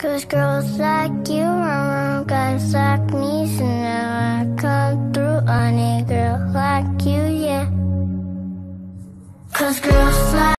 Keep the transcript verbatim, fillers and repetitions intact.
'Cause girls like you around guys like me, so now I come through on a girl like you, yeah. 'Cause girls